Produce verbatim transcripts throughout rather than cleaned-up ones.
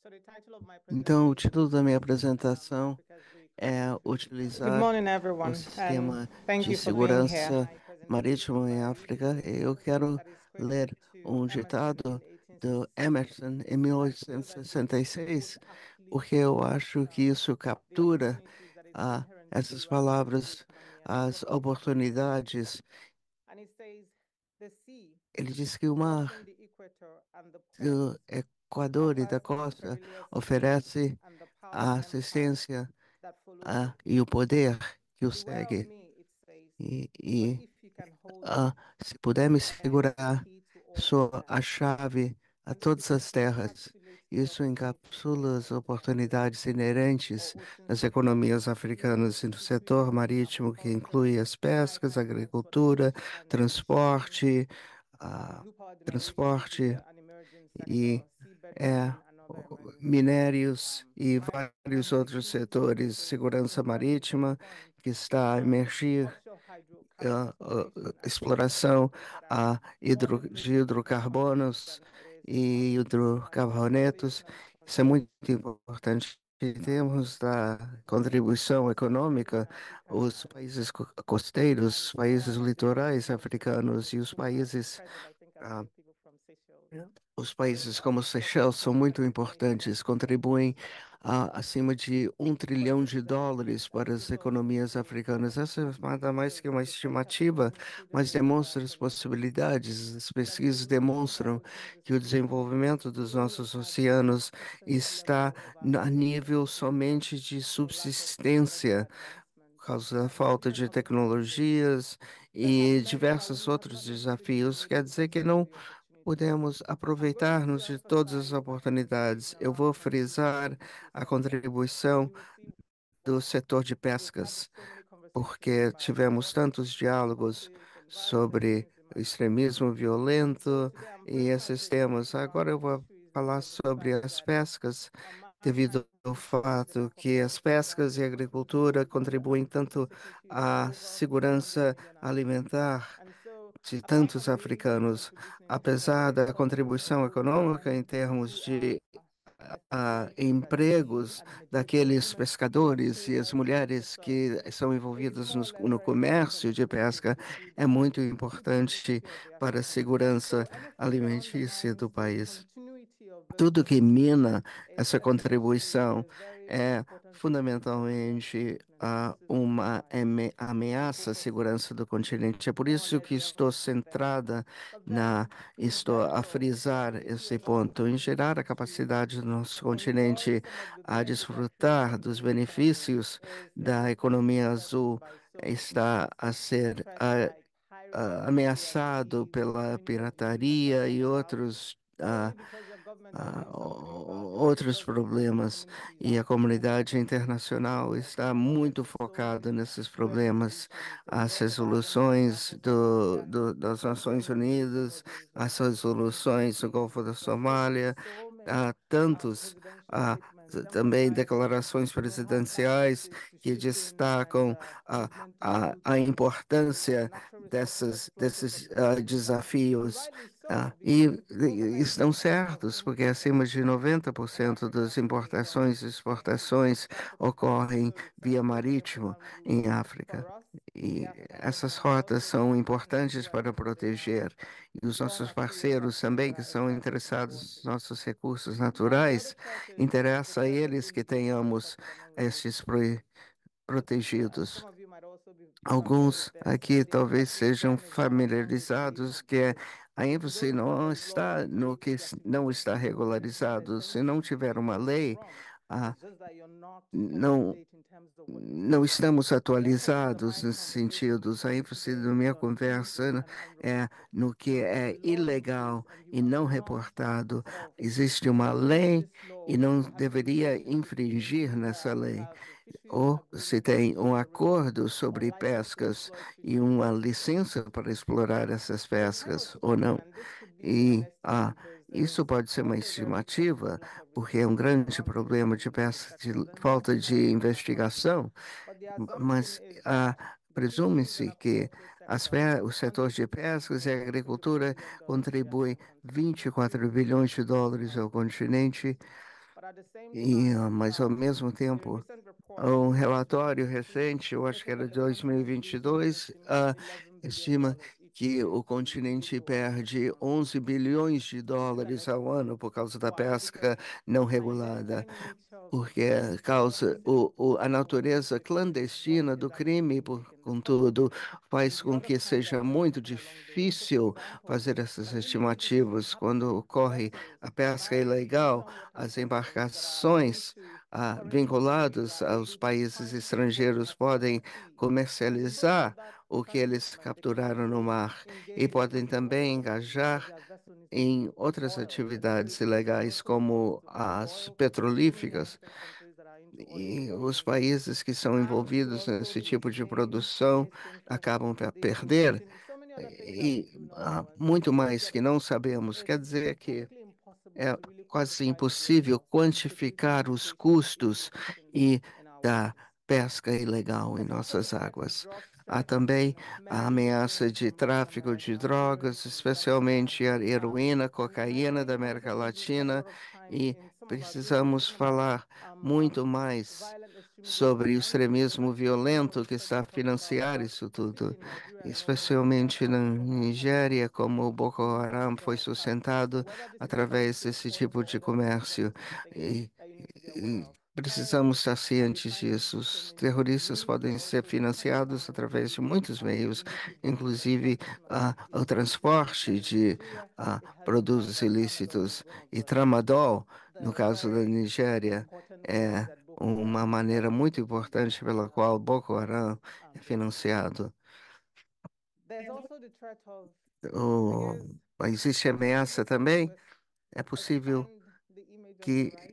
Então, o título da minha apresentação é Good utilizar morning, o everyone, and sistema thank de you for being here. segurança marítimo em África. Eu quero ler um ditado do Emerson em mil oitocentos e sessenta e seis, porque eu acho que isso captura ah, essas palavras, as oportunidades. Ele diz que o mar do Equador e da costa oferece a assistência ah, e o poder que o segue. E, e ah, se puder me segurar, sou a chave a todas as terras. Isso encapsula as oportunidades inerentes nas economias africanas e no setor marítimo, que inclui as pescas, agricultura, transporte, ah, transporte e é, minérios e vários outros setores, segurança marítima, que está a emergir, ah, ah, exploração ah, hidro, de hidrocarbonos e hidrocarbonetos. Isso é muito importante. Em termos da contribuição econômica, os países co- costeiros, os países litorais africanos e os países ah, os países como Seychelles são muito importantes, contribuem a, acima de um trilhão de dólares para as economias africanas. Essa é nada mais que uma estimativa, mas demonstra as possibilidades. As pesquisas demonstram que o desenvolvimento dos nossos oceanos está a nível somente de subsistência, por causa da falta de tecnologias e diversos outros desafios. Quer dizer que não podemos aproveitar-nos de todas as oportunidades. Eu vou frisar a contribuição do setor de pescas, porque tivemos tantos diálogos sobre o extremismo violento e esses temas. Agora eu vou falar sobre as pescas, devido ao fato que as pescas e a agricultura contribuem tanto à segurança alimentar de tantos africanos, apesar da contribuição econômica em termos de ah, empregos daqueles pescadores e as mulheres que são envolvidas nos- no, comércio de pesca, é muito importante para a segurança alimentícia do país. Tudo que mina essa contribuição é fundamentalmente ah, uma ame- ameaça à segurança do continente. É por isso que estou centrada na, estou a frisar esse ponto, em gerar a capacidade do nosso continente a desfrutar dos benefícios da economia azul está a ser ah, ah, ameaçado pela pirataria e outros ah, ah, o- outros problemas, e a comunidade internacional está muito focada nesses problemas. As resoluções do, do- das Nações Unidas, as resoluções do Golfo da Somália, há tantos, há também declarações presidenciais que destacam a, a, a importância dessas, desses ah, desafios. Ah, e, e estão certos, porque acima de noventa por cento das importações e exportações ocorrem via marítimo em África. E essas rotas são importantes para proteger. E os nossos parceiros também, que são interessados nos nossos recursos naturais, interessa a eles que tenhamos estes pro- protegidos. Alguns aqui talvez sejam familiarizados que é, a ênfase não está no que s- não está regularizado. Se não tiver uma lei, ah, não, não estamos atualizados nesses sentidos. A ênfase da minha conversa é no que é ilegal e não reportado. Existe uma lei e não deveria infringir nessa lei, ou se tem um acordo sobre pescas e uma licença para explorar essas pescas ou não. E ah, isso pode ser uma estimativa, porque é um grande problema de, pesca, de falta de investigação, mas ah, presume-se que as pe- o setor de pescas e agricultura contribui vinte e quatro bilhões de dólares ao continente E, ah, mas ao mesmo tempo, um relatório recente, eu acho que era de dois mil e vinte e dois, ah, estima que o continente perde onze bilhões de dólares ao ano por causa da pesca não regulada, porque causa o, o- a natureza clandestina do crime, por, contudo, faz com que seja muito difícil fazer essas estimativas quando ocorre a pesca ilegal, as embarcações ah, vinculadas aos países estrangeiros podem comercializar o que eles capturaram no mar e podem também engajar em outras atividades ilegais, como as petrolíferas, e os países que são envolvidos nesse tipo de produção acabam a perder, e há muito mais que não sabemos. Quer dizer que é quase impossível quantificar os custos e da pesca ilegal em nossas águas. Há também a ameaça de tráfico de drogas, especialmente a heroína, cocaína da América Latina, e precisamos falar muito mais sobre o extremismo violento que está a financiar isso tudo, especialmente na Nigéria, como o Boko Haram foi sustentado através desse tipo de comércio. E, e precisamos estar cientes disso. Os terroristas podem ser financiados através de muitos meios, inclusive ah, o transporte de ah, produtos ilícitos. E tramadol, no caso da Nigéria, é uma maneira muito importante pela qual Boko Haram é financiado. O, existe ameaça também. É possível que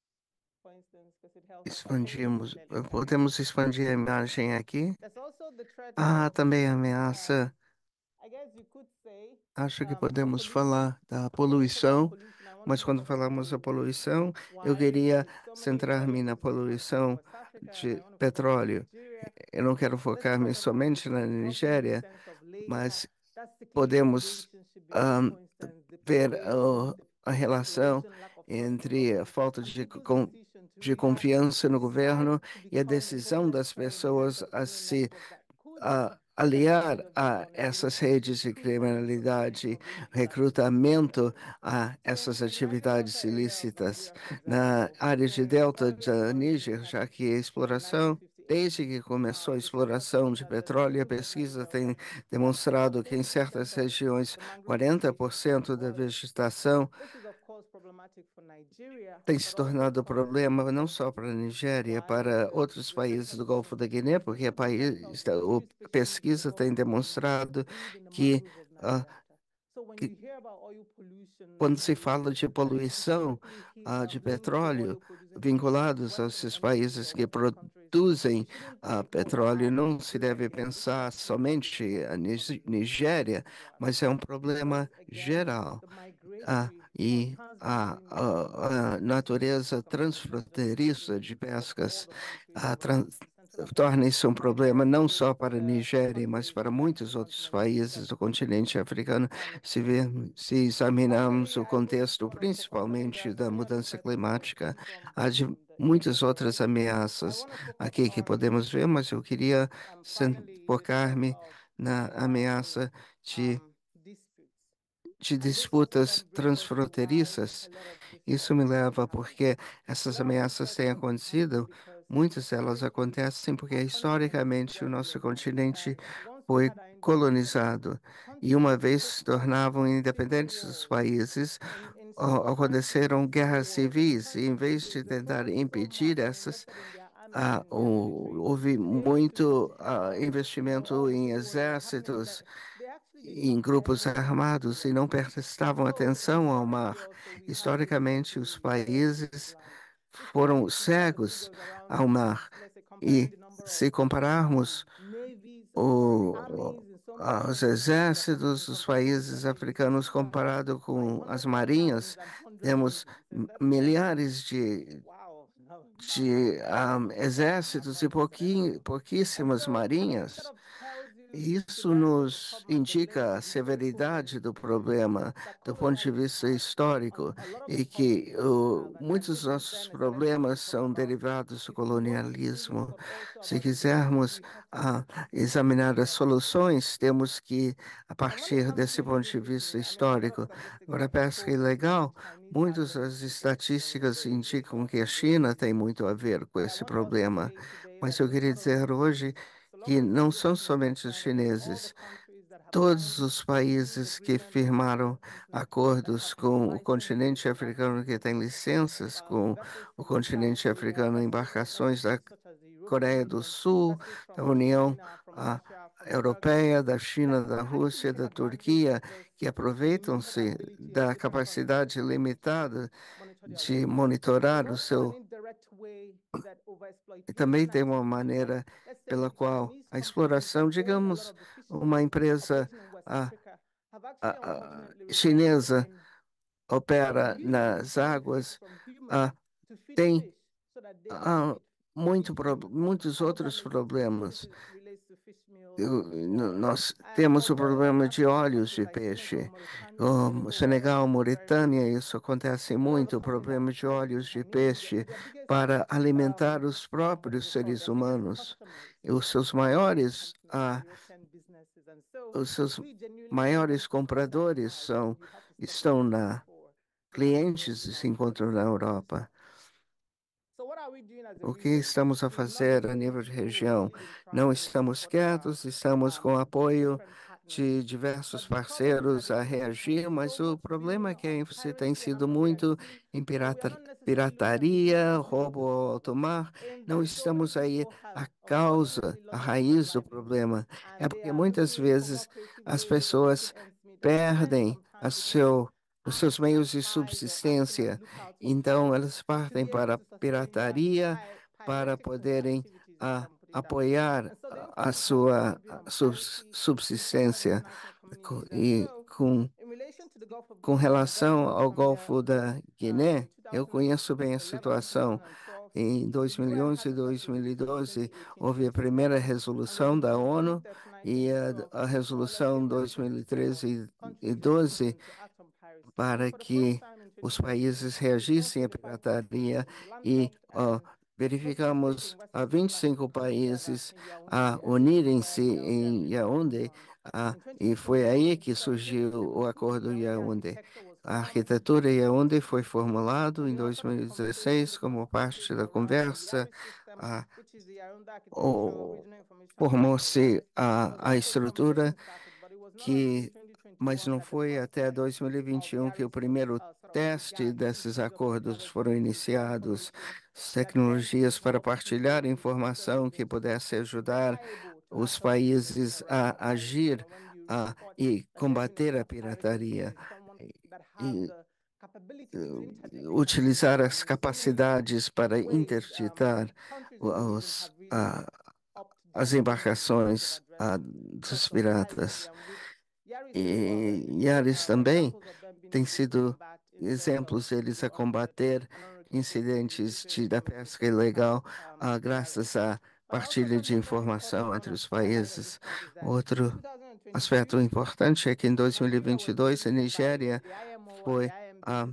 expandimos, podemos expandir a imagem aqui. Ah, também ameaça. Acho que podemos falar da poluição, mas quando falamos da poluição, eu queria centrar-me na poluição de petróleo. Eu não quero focar-me somente na Nigéria, mas podemos ahm, ver ah, a relação entre a falta de, con- de confiança no governo e a decisão das pessoas a se a aliar a essas redes de criminalidade, recrutamento a essas atividades ilícitas na área de delta da Níger, já que a exploração, desde que começou a exploração de petróleo, a pesquisa tem demonstrado que em certas regiões, quarenta por cento da vegetação tem se tornado problema não só para a Nigéria, para outros países do Golfo da Guiné, porque a país, o, a pesquisa tem demonstrado que, ah, que quando se fala de poluição ah, de petróleo vinculados a esses países que produzem ah, petróleo, não se deve pensar somente a Nis- Nigéria, mas é um problema geral. Ah, e a, a, a natureza transfronteiriça de pescas ah, tran- torna isso um problema não só para a Nigéria, mas para muitos outros países do continente africano, se, ver, se examinarmos o contexto, principalmente da mudança climática. Há de muitas outras ameaças aqui que podemos ver, mas eu queria cen- focar-me na ameaça de de disputas transfronteiriças. Isso me leva porque essas ameaças têm acontecido, muitas delas acontecem porque historicamente o nosso continente foi colonizado e uma vez se tornavam independentes dos países, a- aconteceram guerras civis e em vez de tentar impedir essas, ah, o- houve muito ah, investimento em exércitos, em grupos armados e não prestavam atenção ao mar. Historicamente, os países foram cegos ao mar. E se compararmos o, os exércitos dos países africanos comparado com as marinhas, temos milhares de, de ah, exércitos e pouquinho, pouquíssimas marinhas. Isso nos indica a severidade do problema do ponto de vista histórico e que o, muitos dos nossos problemas são derivados do colonialismo. Se quisermos ah, examinar as soluções, temos que, a partir desse ponto de vista histórico, agora, a pesca ilegal, muitas das estatísticas indicam que a China tem muito a ver com esse problema. Mas eu queria dizer hoje que não são somente os chineses. Todos os países que firmaram acordos com o continente africano, que têm licenças com o continente africano, embarcações da Coreia do Sul, da União ah, Europeia, da China, da Rússia, da Turquia, que aproveitam-se da capacidade limitada de monitorar o seu. E também tem uma maneira pela qual a exploração, digamos, uma empresa ah, ah, ah, chinesa opera nas águas, ah, tem ah, muito, pro- muitos outros problemas. Eu- no- nós temos o problema de óleos de peixe. O Senegal, Mauritânia, isso acontece muito, o problema de óleos de peixe para alimentar os próprios seres humanos. E os seus maiores, ah, os seus maiores compradores são, estão na clientes se encontram na Europa. O que estamos a fazer a nível de região? Não estamos quietos, estamos com apoio de diversos parceiros a reagir, mas o problema é que você tem sido muito em pirata- pirataria, roubo ao alto mar. Não estamos aí a causa, a raiz do problema. É porque muitas vezes as pessoas perdem a seu, os seus meios de subsistência, então elas partem para a pirataria para poderem ah, apoiar a a sua a subs- subsistência. Co- e com, com relação ao Golfo da Guiné, eu conheço bem a situação. Em dois mil e onze e dois mil e doze, houve a primeira resolução da ONU e a, a resolução dois mil e treze e doze para que os países reagissem à pirataria e ó, verificamos a vinte e cinco países a unirem-se em Yaoundé, ah, e foi aí que surgiu o Acordo Yaoundé. A arquitetura Yaoundé foi formulado em dois mil e dezesseis como parte da conversa. ah, o- Formou-se a, a estrutura que, mas não foi até dois mil e vinte e um que o primeiro teste desses acordos foram iniciados, tecnologias para partilhar informação que pudesse ajudar os países a agir a, e combater a pirataria. E, eh, utilizar as capacidades para interditar os, a- as embarcações ah, dos piratas. E Yaris também tem sido exemplos deles a combater incidentes de, da pesca ilegal, ah, graças à partilha de informação entre os países. Outro aspecto importante é que em dois mil e vinte e dois a Nigéria foi, ah,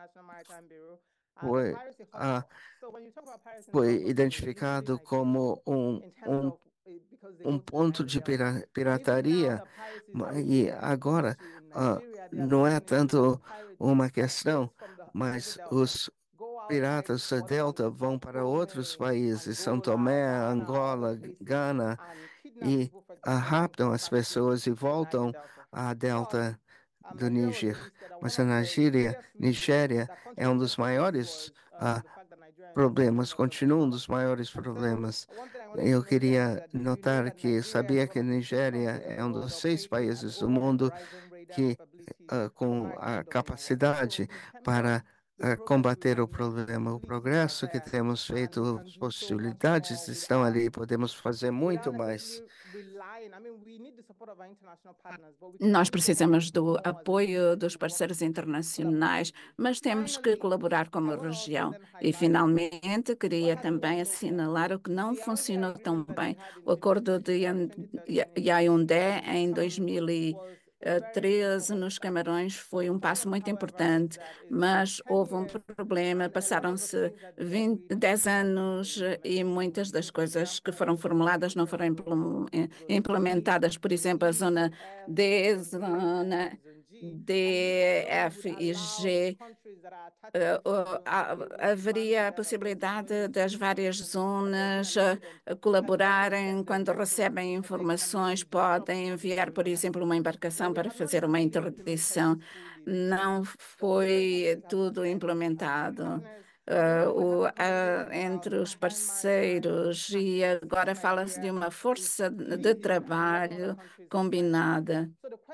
foi, ah, foi identificado como um, um um ponto de pira- pirataria, ma- e agora ah, não é tanto uma questão, mas os piratas da Delta vão para outros países, São Tomé, Angola, Gana, e ah, raptam as pessoas e voltam à Delta do Níger. Mas a Nigéria, Nigéria é um dos maiores ah, problemas, continua um dos maiores problemas. Eu queria notar que sabia que a Nigéria é um dos seis países do mundo que, ah, com a capacidade para ah, combater o problema. O progresso que temos feito, as possibilidades estão ali, podemos fazer muito mais. Nós precisamos do apoio dos parceiros internacionais, mas temos que colaborar como região. E, finalmente, queria também assinalar o que não funcionou tão bem. O acordo de Yan- Ya- Yaoundé em dois mil e treze nos Camarões foi um passo muito importante, mas houve um problema, passaram-se vinte, dez anos e muitas das coisas que foram formuladas não foram implem- implementadas. Por exemplo, a zona D, zona D, F e G, eh, o- há- haveria a possibilidade das várias zonas eh, colaborarem quando recebem informações, podem enviar, por exemplo, uma embarcação para fazer uma interdição. Não foi tudo implementado. eh, o- a- entre os parceiros, e agora fala-se de uma força de de trabalho combinada.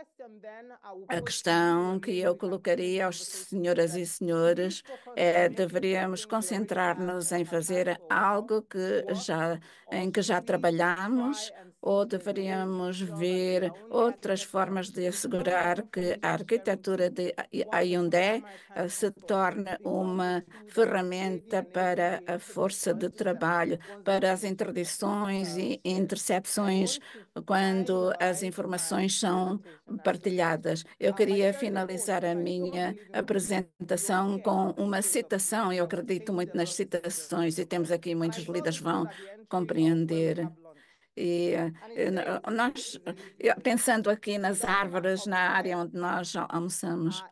A questão que eu colocaria aos senhoras e senhores é: deveríamos concentrar-nos em fazer algo que já, em que já trabalhamos, ou deveríamos ver outras formas de assegurar que a arquitetura de Hyundai eh, se torne uma ferramenta para a força de trabalho, para as interdições e intercepções quando as informações são partilhadas. Eu queria finalizar a minha apresentação com uma citação. Eu acredito muito nas citações e temos aqui muitos líderes vão compreender. E eh, nós, eu- pensando aqui nas árvores, na área onde nós almoçamos,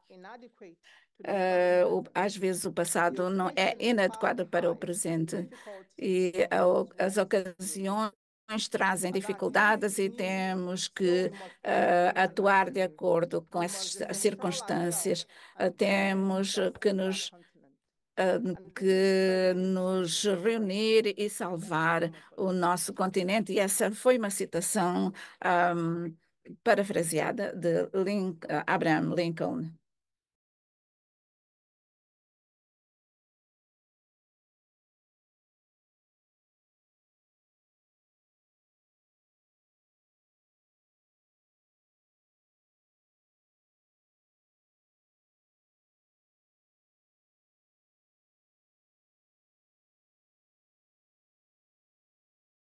eh, o- às vezes o passado não é inadequado para o presente e a o- as ocasiões trazem dificuldades e temos que eh, atuar de acordo com essas circunstâncias. Eh, temos que nos eh, que nos reunir e salvar o nosso continente. E essa foi uma citação ahm, parafraseada de Lin- Abraham Lincoln.